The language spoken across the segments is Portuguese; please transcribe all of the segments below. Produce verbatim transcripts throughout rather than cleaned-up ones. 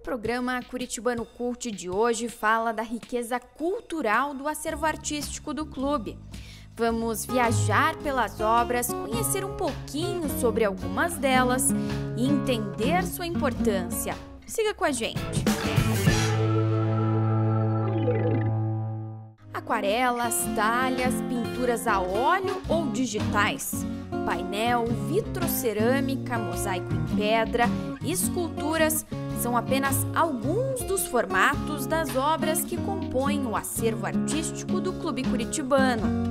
programa Curitibano Cult de hoje fala da riqueza cultural do acervo artístico do clube. Vamos viajar pelas obras, conhecer um pouquinho sobre algumas delas e entender sua importância. Siga com a gente! Aquarelas, talhas, pinturas a óleo ou digitais, painel, vitrocerâmica, mosaico em pedra, esculturas são apenas alguns dos formatos das obras que compõem o acervo artístico do Clube Curitibano.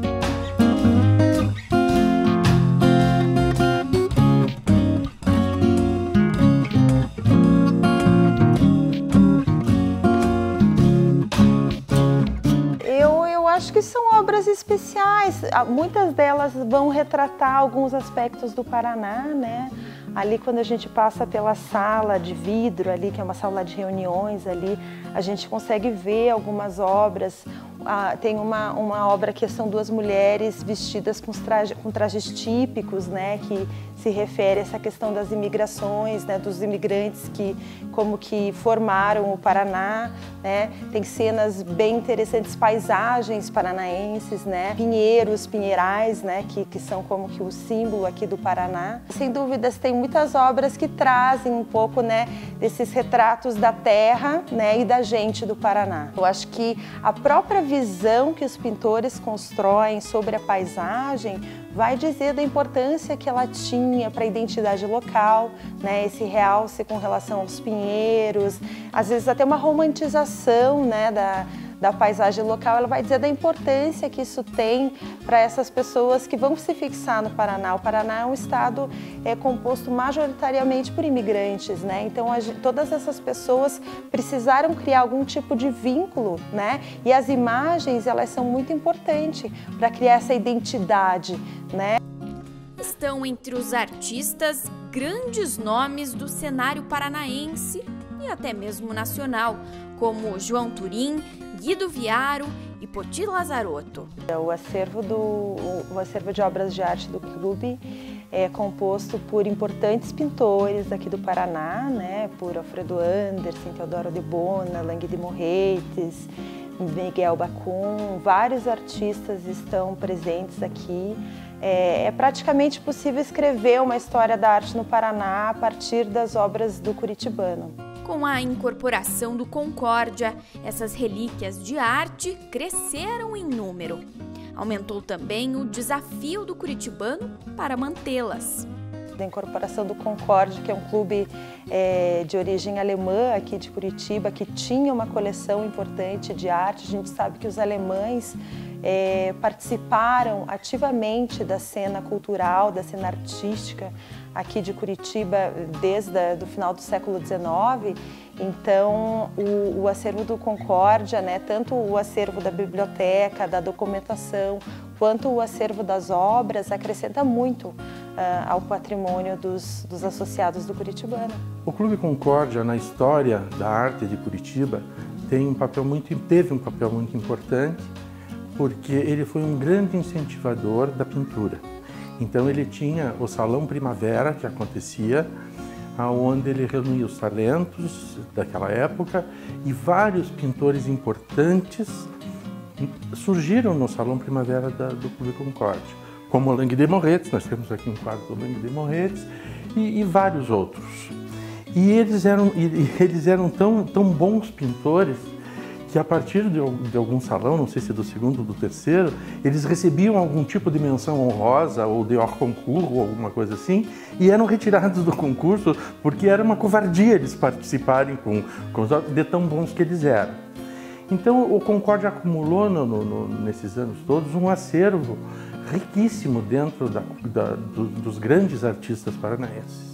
Acho que são obras especiais, muitas delas vão retratar alguns aspectos do Paraná, né? Ali quando a gente passa pela sala de vidro ali, que é uma sala de reuniões ali, a gente consegue ver algumas obras. Ah, tem uma, uma obra que são duas mulheres vestidas com trajes, com trajes típicos, né, que se refere a essa questão das imigrações, né, dos imigrantes que como que formaram o Paraná, né? Tem cenas bem interessantes, paisagens paranaenses, né, pinheiros, pinheirais, né, que, que são como que o símbolo aqui do Paraná. Sem dúvidas, tem muitas obras que trazem um pouco, né, desses retratos da terra, né, e da gente do Paraná. Eu acho que a própria visão que os pintores constroem sobre a paisagem vai dizer da importância que ela tinha para a identidade local, né? Esse realce com relação aos pinheiros, às vezes até uma romantização, né, da, da paisagem local, ela vai dizer da importância que isso tem para essas pessoas que vão se fixar no Paraná. O Paraná é um estado é, composto majoritariamente por imigrantes, né? Então a, todas essas pessoas precisaram criar algum tipo de vínculo, né? E as imagens, elas são muito importantes para criar essa identidade, né? Estão entre os artistas grandes nomes do cenário paranaense e até mesmo nacional, como João Turim, Guido Viaro e Poti Lazarotto. O acervo, do, o acervo de obras de arte do clube é composto por importantes pintores aqui do Paraná, né, por Alfredo Anderson, Teodoro de Bona, Langue de Morretes, Miguel Bacum. Vários artistas estão presentes aqui. É, é praticamente possível escrever uma história da arte no Paraná a partir das obras do Curitibano. Com a incorporação do Concórdia, essas relíquias de arte cresceram em número. Aumentou também o desafio do Curitibano para mantê-las. A incorporação do Concórdia, que é um clube é, de origem alemã aqui de Curitiba, que tinha uma coleção importante de arte. A gente sabe que os alemães é, participaram ativamente da cena cultural, da cena artística aqui de Curitiba desde o final do século dezenove. Então, o, o acervo do Concórdia, né, tanto o acervo da biblioteca, da documentação, quanto o acervo das obras, acrescenta muito uh, ao patrimônio dos, dos associados do Curitibano. O Clube Concórdia, na história da arte de Curitiba, tem um papel muito, teve um papel muito importante, porque ele foi um grande incentivador da pintura. Então ele tinha o Salão Primavera, que acontecia, onde ele reunia os talentos daquela época, e vários pintores importantes surgiram no Salão Primavera da, do Clube Concórdia, como o Langue de Morretes, nós temos aqui um quadro do Langue de Morretes, e, e vários outros. E eles eram, e, eles eram tão, tão bons pintores que a partir de, de algum salão, não sei se do segundo ou do terceiro, eles recebiam algum tipo de menção honrosa ou de hors concours ou alguma coisa assim, e eram retirados do concurso porque era uma covardia eles participarem com, com os, de tão bons que eles eram. Então o Concórdia acumulou no, no, nesses anos todos um acervo riquíssimo dentro da, da, do, dos grandes artistas paranaenses.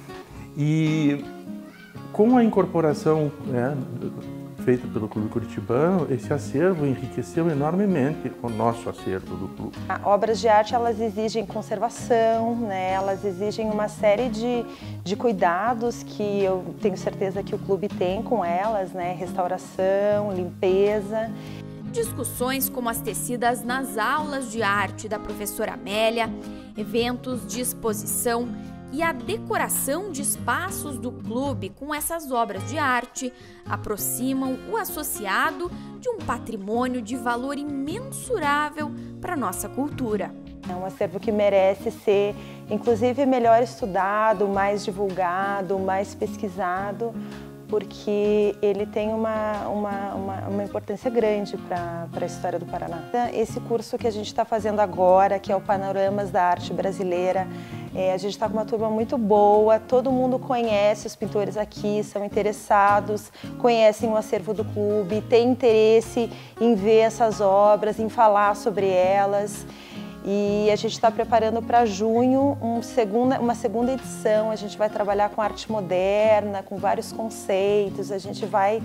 E com a incorporação, né, feita pelo Clube Curitibano, esse acervo enriqueceu enormemente o nosso acervo do clube. Obras de arte, elas exigem conservação, né? Elas exigem uma série de, de cuidados que eu tenho certeza que o clube tem com elas, né? Restauração, limpeza. Discussões como as tecidas nas aulas de arte da professora Amélia, eventos de exposição, e a decoração de espaços do clube com essas obras de arte aproximam o associado de um patrimônio de valor imensurável para a nossa cultura. É um acervo que merece ser, inclusive, melhor estudado, mais divulgado, mais pesquisado, porque ele tem uma, uma, uma, uma importância grande para a história do Paraná. Esse curso que a gente está fazendo agora, que é o Panoramas da Arte Brasileira, é, a gente está com uma turma muito boa, todo mundo conhece os pintores aqui, são interessados, conhecem o acervo do clube, tem interesse em ver essas obras, em falar sobre elas. E a gente está preparando para junho um segunda, uma segunda edição. A gente vai trabalhar com arte moderna, com vários conceitos. A gente vai,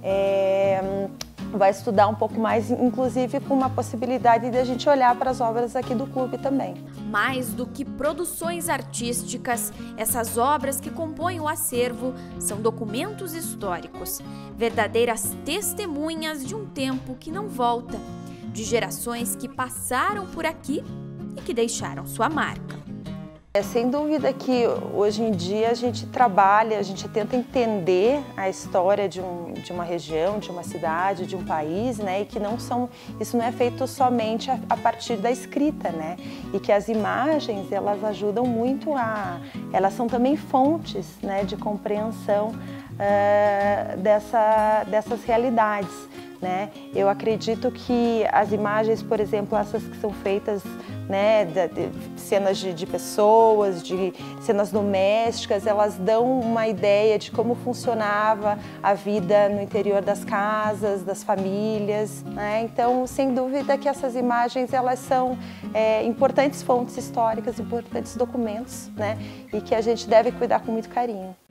é, vai estudar um pouco mais, inclusive com uma possibilidade de a gente olhar para as obras aqui do clube também. Mais do que produções artísticas, essas obras que compõem o acervo são documentos históricos, verdadeiras testemunhas de um tempo que não volta, de gerações que passaram por aqui e que deixaram sua marca. É sem dúvida que hoje em dia a gente trabalha, a gente tenta entender a história de, um, de uma região, de uma cidade, de um país, né? E que não são, isso não é feito somente a, a partir da escrita, né? E que as imagens, elas ajudam muito a, elas são também fontes, né, de compreensão uh, dessa, dessas realidades. Né? Eu acredito que as imagens, por exemplo, essas que são feitas, né, de, de cenas de, de pessoas, de cenas domésticas, elas dão uma ideia de como funcionava a vida no interior das casas, das famílias, né? Então, sem dúvida que essas imagens, elas são é, importantes fontes históricas, importantes documentos, né? E que a gente deve cuidar com muito carinho.